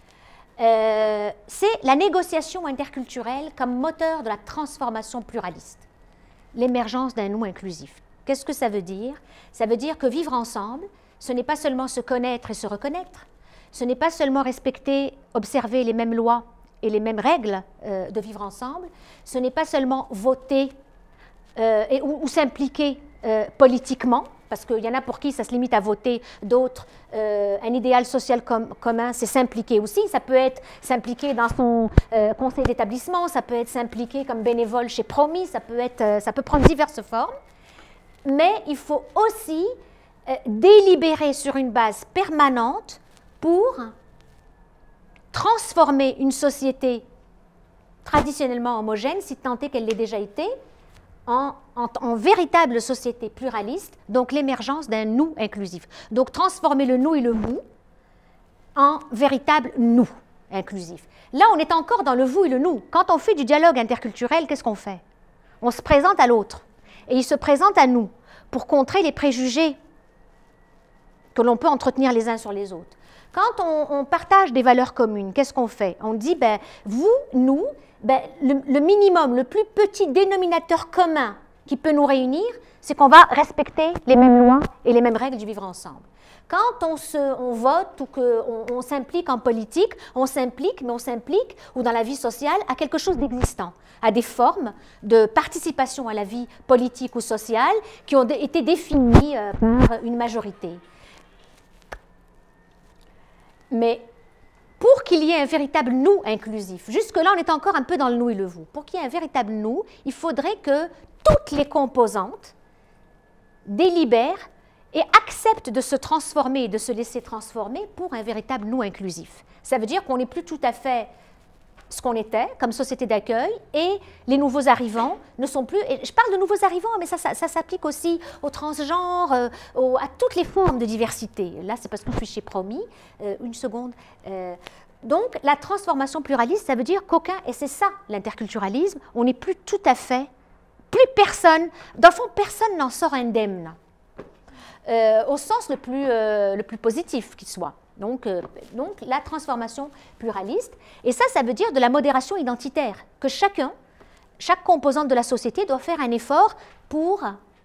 Euh, c'est la négociation interculturelle comme moteur de la transformation pluraliste, l'émergence d'un nous inclusif. Qu'est-ce que ça veut dire? Ça veut dire que vivre ensemble, ce n'est pas seulement se connaître et se reconnaître, ce n'est pas seulement respecter, observer les mêmes lois et les mêmes règles euh, de vivre ensemble, ce n'est pas seulement voter euh, et, ou, ou s'impliquer euh, politiquement, parce qu'il y en a pour qui ça se limite à voter, d'autres, euh, un idéal social com commun, c'est s'impliquer aussi. Ça peut être s'impliquer dans son euh, conseil d'établissement, ça peut être s'impliquer comme bénévole chez Promis, ça peut, être, euh, ça peut prendre diverses formes. Mais il faut aussi euh, délibérer sur une base permanente pour transformer une société traditionnellement homogène, si tant est qu'elle l'ait déjà été, En, en, en véritable société pluraliste, donc l'émergence d'un nous inclusif. Donc transformer le nous et le vous en véritable nous inclusif. Là, on est encore dans le vous et le nous. Quand on fait du dialogue interculturel, qu'est-ce qu'on fait? On se présente à l'autre et il se présente à nous pour contrer les préjugés que l'on peut entretenir les uns sur les autres. Quand on, on partage des valeurs communes, qu'est-ce qu'on fait? On dit, ben, vous, nous, ben, le, le minimum, le plus petit dénominateur commun qui peut nous réunir, c'est qu'on va respecter les mêmes lois et les mêmes règles du vivre ensemble. Quand on, se, on vote ou qu'on on, s'implique en politique, on s'implique, mais on s'implique, ou dans la vie sociale, à quelque chose d'existant, à des formes de participation à la vie politique ou sociale qui ont été définies par une majorité. Mais qu'il y ait un véritable nous inclusif, jusque-là on est encore un peu dans le nous et le vous, pour qu'il y ait un véritable nous, il faudrait que toutes les composantes délibèrent et acceptent de se transformer et de se laisser transformer pour un véritable nous inclusif. Ça veut dire qu'on n'est plus tout à fait ce qu'on était comme société d'accueil et les nouveaux arrivants ne sont plus, et je parle de nouveaux arrivants, mais ça, ça, ça s'applique aussi aux transgenres, euh, aux, à toutes les formes de diversité. Là, c'est parce que je suis chez Promis, euh, une seconde. Euh, donc, la transformation pluraliste, ça veut dire qu'aucun, et c'est ça l'interculturalisme, on n'est plus tout à fait, plus personne, dans le fond, personne n'en sort indemne, euh, au sens le plus, euh, le plus positif qu'il soit. Donc, euh, donc, la transformation pluraliste. Et ça, ça veut dire de la modération identitaire, que chacun, chaque composante de la société doit faire un effort pour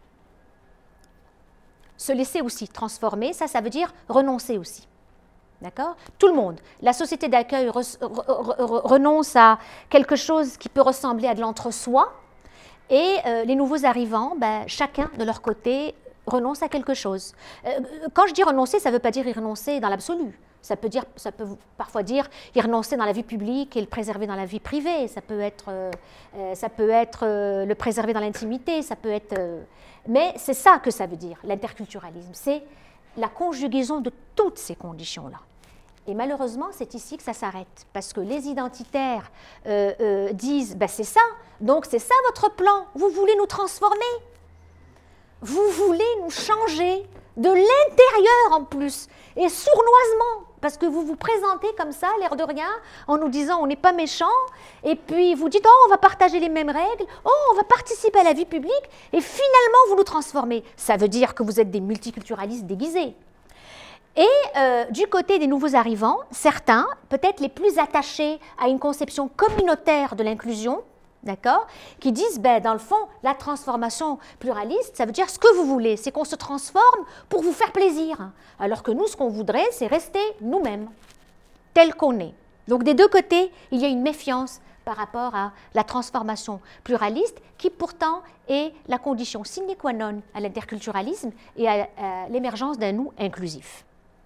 se laisser aussi transformer. Ça, ça veut dire renoncer aussi. D'accord? Tout le monde. La société d'accueil re, re, re, renonce à quelque chose qui peut ressembler à de l'entre-soi. Et euh, les nouveaux arrivants, ben, chacun de leur côté, renonce à quelque chose. Euh, quand je dis renoncer, ça ne veut pas dire y renoncer dans l'absolu. Ça peut, dire, ça peut parfois dire y renoncer dans la vie publique et le préserver dans la vie privée. Ça peut être, euh, ça peut être euh, le préserver dans l'intimité. Ça peut être. Euh, mais c'est ça que ça veut dire, l'interculturalisme. C'est la conjugaison de toutes ces conditions-là. Et malheureusement, c'est ici que ça s'arrête. Parce que les identitaires euh, euh, disent ben, c'est ça, donc c'est ça votre plan. Vous voulez nous transformer. Vous voulez nous changer de l'intérieur en plus, et sournoisement, parce que vous vous présentez comme ça, l'air de rien, en nous disant on n'est pas méchant, et puis vous dites oh on va partager les mêmes règles, oh on va participer à la vie publique, et finalement vous nous transformez. Ça veut dire que vous êtes des multiculturalistes déguisés. Et euh, du côté des nouveaux arrivants, certains, peut-être les plus attachés à une conception communautaire de l'inclusion, d'accord, qui disent, ben, dans le fond, la transformation pluraliste, ça veut dire ce que vous voulez, c'est qu'on se transforme pour vous faire plaisir. Alors que nous, ce qu'on voudrait, c'est rester nous-mêmes, tels qu'on est. Donc, des deux côtés, il y a une méfiance par rapport à la transformation pluraliste, qui pourtant est la condition sine qua non à l'interculturalisme et à, à l'émergence d'un nous inclusif.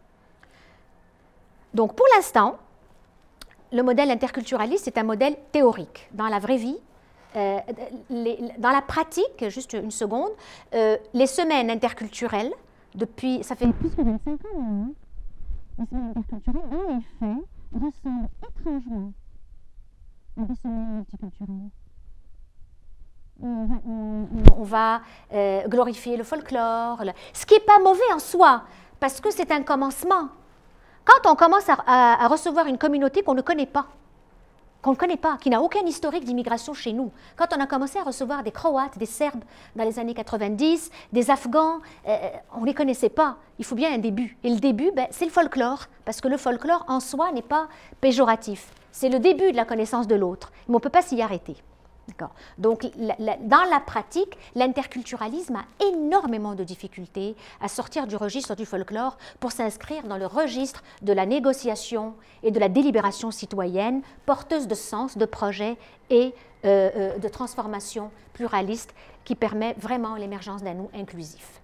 Donc, pour l'instant, le modèle interculturaliste est un modèle théorique. Dans la vraie vie, euh, les, dans la pratique, juste une seconde, euh, les semaines interculturelles, depuis, ça fait plus que vingt-cinq ans, hein, les semaines interculturelles, en effet, ressemblent étrangement à des semaines multiculturelles. On va, on, on va euh, glorifier le folklore, le, ce qui n'est pas mauvais en soi, parce que c'est un commencement. Quand on commence à, à, à recevoir une communauté qu'on ne connaît pas, qu'on ne connaît pas, qui n'a aucun historique d'immigration chez nous, quand on a commencé à recevoir des Croates, des Serbes dans les années quatre-vingt-dix, des Afghans, euh, on ne les connaissait pas. Il faut bien un début. Et le début, ben, c'est le folklore, parce que le folklore en soi n'est pas péjoratif. C'est le début de la connaissance de l'autre, mais on ne peut pas s'y arrêter. Donc, la, la, dans la pratique, l'interculturalisme a énormément de difficultés à sortir du registre du folklore pour s'inscrire dans le registre de la négociation et de la délibération citoyenne, porteuse de sens, de projet et euh, euh, de transformation pluraliste qui permet vraiment l'émergence d'un nous inclusif.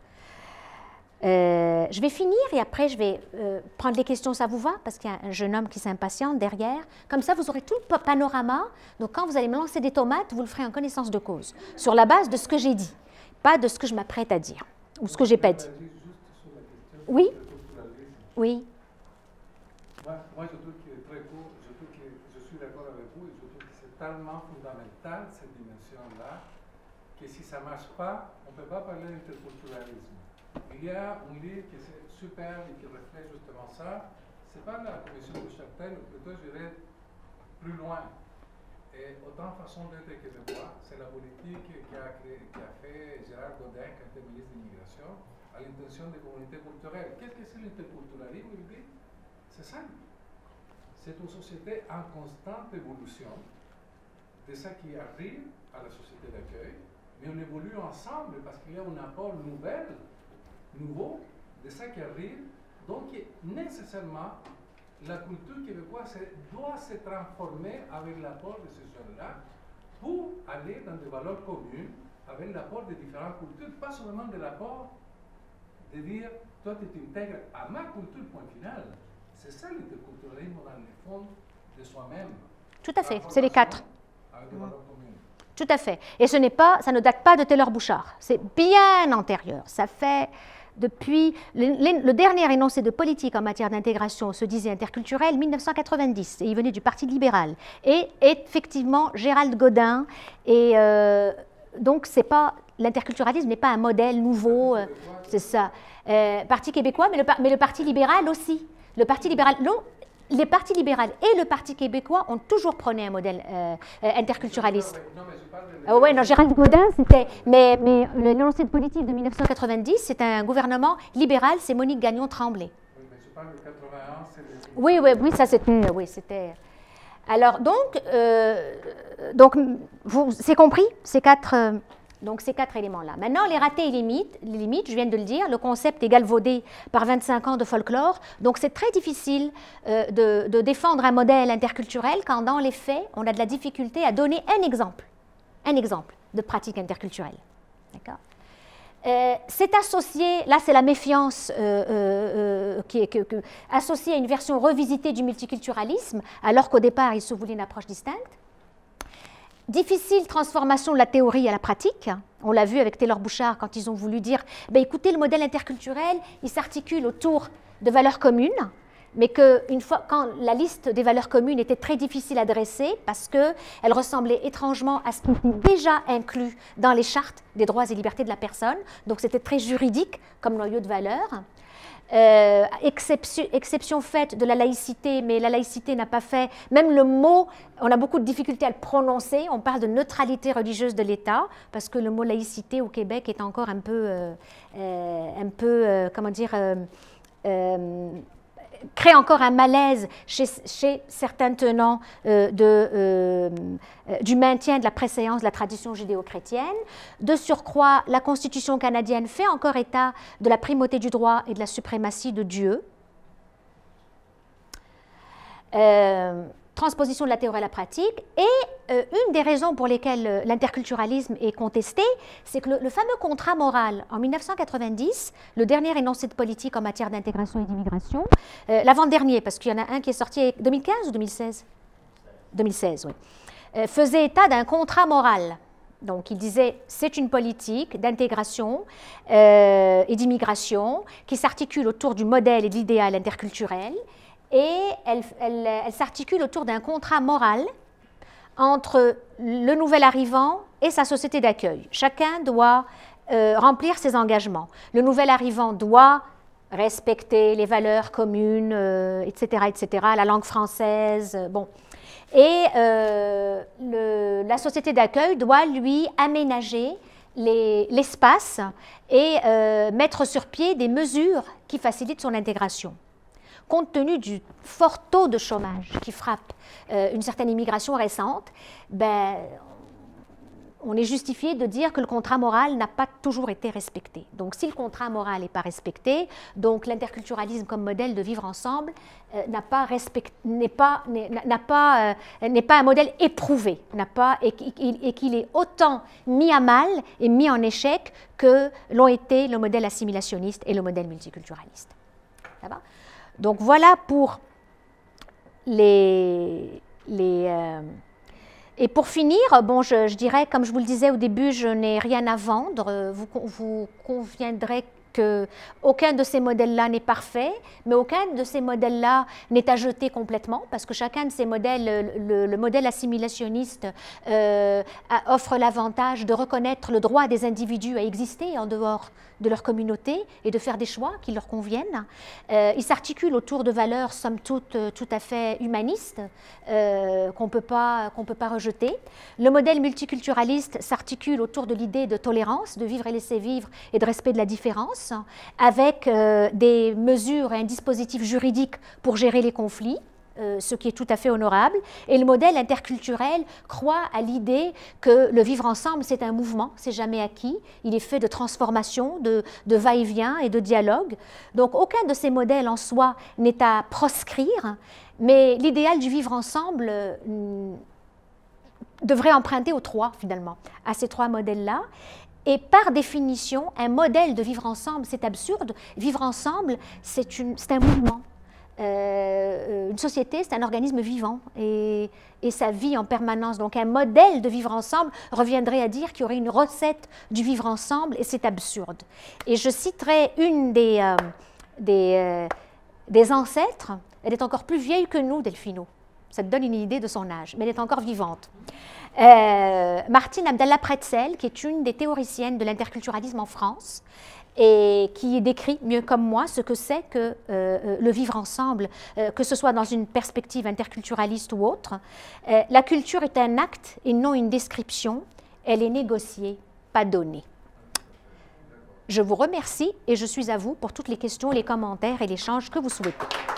Euh, je vais finir et après je vais euh, prendre les questions, ça vous va? Parce qu'il y a un jeune homme qui s'impatiente derrière. Comme ça, vous aurez tout le panorama. Donc, quand vous allez me lancer des tomates, vous le ferez en connaissance de cause, sur la base de ce que j'ai dit, pas de ce que je m'apprête à dire, ou ce que je n'ai pas dit. Oui? Oui. Moi, moi, je trouve que très court, je trouve que je suis d'accord avec vous et je trouve que c'est tellement fondamental, cette dimension-là, que si ça ne marche pas, on ne peut pas parler d'interculturalisme. Il y a un livre qui est super et qui reflète justement ça. Ce n'est pas la commission de Châtel, plutôt je dirais plus loin. Et autant façon d'être que de voir, c'est la politique qui a, créé, qui a fait Gérard Godin, qui était ministre de l'immigration, à l'intention des communautés culturelles. Qu'est-ce que c'est l'interculturalisme? Il dit, c'est simple. C'est une société en constante évolution de ce qui arrive à la société d'accueil, mais on évolue ensemble parce qu'il y a un apport nouvel. nouveau de ça qui arrive, donc nécessairement la culture québécoise doit se transformer avec l'apport de ces gens-là pour aller dans des valeurs communes avec l'apport de différentes cultures, pas seulement de l'apport de dire toi tu t'intègres à ma culture, point final. c'est ça l'interculturalisme dans le fond de soi-même. Tout à fait, c'est les quatre. Avec des valeurs communes. Tout à fait. Et ce n'est pas, ça ne date pas de Taylor Bouchard. C'est bien antérieur. Ça fait depuis le, le dernier énoncé de politique en matière d'intégration se disait interculturel mille neuf cent quatre-vingt-dix et il venait du Parti libéral. Et effectivement, Gérald Godin et euh, donc c'est pas l'interculturalisme n'est pas un modèle nouveau, euh, c'est ça. Euh, Parti québécois, mais le, mais le Parti libéral aussi. Le Parti libéral, non. Les partis libéraux et le Parti québécois ont toujours prôné un modèle euh, euh, interculturaliste. Non, mais je parle de... Ah ouais, non, Gérald Godin, c'était... Mais, mais l'énoncé de politique de mille neuf cent quatre-vingt-dix, c'est un gouvernement libéral, c'est Monique Gagnon-Tremblay. Oui, mais je parle de quatre-vingt-un, c'est... Le... Oui, oui, oui, ça c'était... Oui, c'était... Alors, donc, euh, donc c'est compris, ces quatre... Euh, Donc, ces quatre éléments-là. Maintenant, les ratés et les limites, les limites, je viens de le dire, le concept est galvaudé par vingt-cinq ans de folklore. Donc, c'est très difficile euh, de, de défendre un modèle interculturel quand, dans les faits, on a de la difficulté à donner un exemple, un exemple de pratique interculturelle. D'accord ? Euh, c'est associé, là c'est la méfiance euh, euh, qui est que, que, associée à une version revisitée du multiculturalisme, alors qu'au départ, il se voulait une approche distincte. Difficile transformation de la théorie à la pratique. On l'a vu avec Taylor Bouchard quand ils ont voulu dire ben, écoutez, le modèle interculturel, il s'articule autour de valeurs communes, mais que une fois, quand la liste des valeurs communes était très difficile à dresser parce qu'elle ressemblait étrangement à ce qui était déjà inclus dans les chartes des droits et libertés de la personne, donc c'était très juridique comme noyau de valeurs. Euh, exception, exception faite de la laïcité, mais la laïcité n'a pas fait, même le mot, on a beaucoup de difficultés à le prononcer, on parle de neutralité religieuse de l'État, parce que le mot laïcité au Québec est encore un peu, euh, euh, un peu euh, comment dire, euh, euh, crée encore un malaise chez, chez certains tenants euh, de, euh, euh, du maintien de la préséance de la tradition judéo-chrétienne. De surcroît, la Constitution canadienne fait encore état de la primauté du droit et de la suprématie de Dieu. Euh, transposition de la théorie à la pratique. Et euh, une des raisons pour lesquelles euh, l'interculturalisme est contesté, c'est que le, le fameux contrat moral en mille neuf cent quatre-vingt-dix, le dernier énoncé de politique en matière d'intégration et d'immigration, euh, l'avant-dernier, parce qu'il y en a un qui est sorti en deux mille quinze ou deux mille seize deux mille seize, oui, euh, faisait état d'un contrat moral. Donc, il disait c'est une politique d'intégration euh, et d'immigration qui s'articule autour du modèle et de l'idéal interculturel. Et elle, elle, elle s'articule autour d'un contrat moral entre le nouvel arrivant et sa société d'accueil. Chacun doit euh, remplir ses engagements. Le nouvel arrivant doit respecter les valeurs communes, euh, et cetera, et cetera, la langue française, euh, bon. Et euh, le, la société d'accueil doit lui aménager l'espace et euh, mettre sur pied des mesures qui facilitent son intégration. Compte tenu du fort taux de chômage qui frappe euh, une certaine immigration récente, ben, on est justifié de dire que le contrat moral n'a pas toujours été respecté. Donc, si le contrat moral n'est pas respecté, donc l'interculturalisme comme modèle de vivre ensemble euh, n'a pas respect, n'est pas, n'a pas, euh, n'est pas un modèle éprouvé, n'a pas, et, et qu'il est autant mis à mal et mis en échec que l'ont été le modèle assimilationniste et le modèle multiculturaliste. Ça va ? Donc voilà pour les... les euh, et pour finir, bon, je, je dirais, comme je vous le disais au début, je n'ai rien à vendre. Vous, vous conviendrez qu'aucun de ces modèles-là n'est parfait, mais aucun de ces modèles-là n'est à jeter complètement, parce que chacun de ces modèles, le, le modèle assimilationniste euh, offre l'avantage de reconnaître le droit des individus à exister en dehors de leur communauté et de faire des choix qui leur conviennent. Euh, il s'articule autour de valeurs, somme toute, tout à fait humanistes, euh, qu'on ne peut pas, qu'on peut pas rejeter. Le modèle multiculturaliste s'articule autour de l'idée de tolérance, de vivre et laisser vivre et de respect de la différence, avec euh, des mesures et un dispositif juridique pour gérer les conflits, euh, ce qui est tout à fait honorable. Et le modèle interculturel croit à l'idée que le vivre ensemble, c'est un mouvement, c'est jamais acquis. Il est fait de transformation, de, de va-et-vient et de dialogue. Donc, aucun de ces modèles en soi n'est à proscrire, mais l'idéal du vivre ensemble euh, devrait emprunter aux trois, finalement, à ces trois modèles-là. Et par définition, un modèle de vivre ensemble, c'est absurde. Vivre ensemble, c'est un mouvement. Euh, une société, c'est un organisme vivant et, et ça vit en permanence. Donc un modèle de vivre ensemble reviendrait à dire qu'il y aurait une recette du vivre ensemble et c'est absurde. Et je citerai une des, euh, des, euh, des ancêtres, elle est encore plus vieille que nous, Delphino. Ça te donne une idée de son âge, mais elle est encore vivante. Euh, Martine Abdallah Pretzel, qui est une des théoriciennes de l'interculturalisme en France, et qui décrit mieux comme moi ce que c'est que euh, le vivre ensemble, euh, que ce soit dans une perspective interculturaliste ou autre. Euh, la culture est un acte et non une description. Elle est négociée, pas donnée. Je vous remercie et je suis à vous pour toutes les questions, les commentaires et l'échange que vous souhaitez.